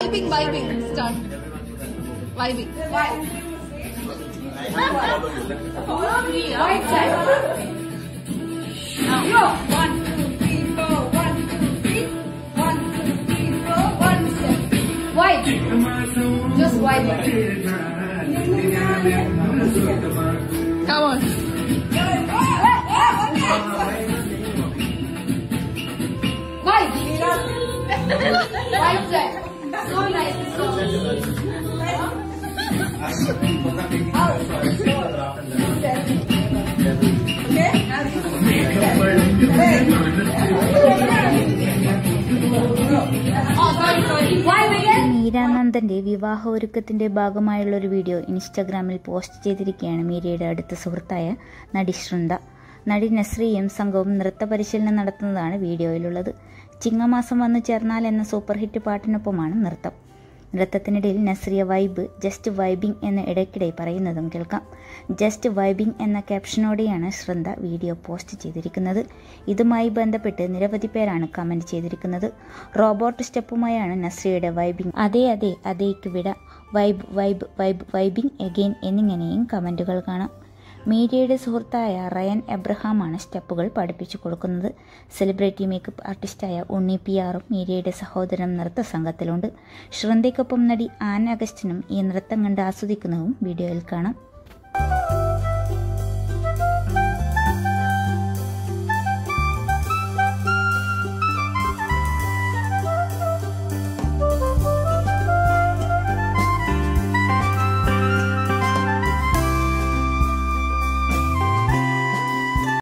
Vibing. Start. Vibing. Right side. Now. 1, 2, 3, 4. 1, 2, 3. 1, 2, 3, 4. 1 step. Vibe. Just vibe. Come on. Vibe. Right side. So nice. So മീരാനന്ദന്റെ വിവാഹ ഒരുക്കത്തിന്റെ ഭാഗമായുള്ള ഒരു video ഇൻസ്റ്റഗ്രാമിൽ post ചെയ്തിരിക്കുകയാണ് മീരയുടെ അടുത്ത സുഹൃത്തായ നടി ശൃന്ദ. നടി നസ്രിയയും സംഘവും നൃത്ത പരിശീലനം നടത്തുന്നതാണ് വീഡിയോയിലുള്ളത്. ചിങ്ങമാസം വന്നു ചേർന്നാൽ എന്ന സൂപ്പർ ഹിറ്റ് പാട്ടിനൊപ്പമാണ് നൃത്തം. നൃത്തത്തിനിടയിൽ നസ്രിയ വൈബ്, ജസ്റ്റ് വൈബിംഗ് എന്ന് ഇടയ്ക്കിടെ പറയുന്നതും കേൾക്കാം. ജസ്റ്റ് വൈബിംഗ് എന്ന ക്യാപ്ഷനോടെയാണ് ശൃന്ദ വീഡിയോ പോസ്റ്റ് ചെയ്തിരിക്കുന്നത്. ഇതുമായി ബന്ധപ്പെട്ട് നിരവധി പേരാണ് കമന്റ് ചെയ്തിരിക്കുന്നത്. Robot സ്റ്റെപ്പുമായാണ് നസ്രിയയുടെ vibing. അതേക്ക് വിട, vibe vibe vibe vibing again എന്നിങ്ങനെയും കമന്റുകൾ കാണാം. മീരയുടെ സുഹൃത്തായ റയൻ എബ്രഹാമാണ് സ്റ്റെപ്പുകൾ പഠിപ്പിച്ചു കൊടുക്കുന്നത്. സെലിബ്രിറ്റി മേക്കപ്പ് ആർട്ടിസ്റ്റായ ഉണ്ണി PR-ഉം മീരയുടെ സഹോദരൻ നൃത്ത സംഘത്തിലുണ്ട്. ശൃന്ദയ്ക്കൊപ്പം നടി ആൻ അഗസ്റ്റിനും ഈ നൃത്തം കണ്ട് ആസ്വദിക്കുന്നതും വീഡിയോയിൽ കാണാം.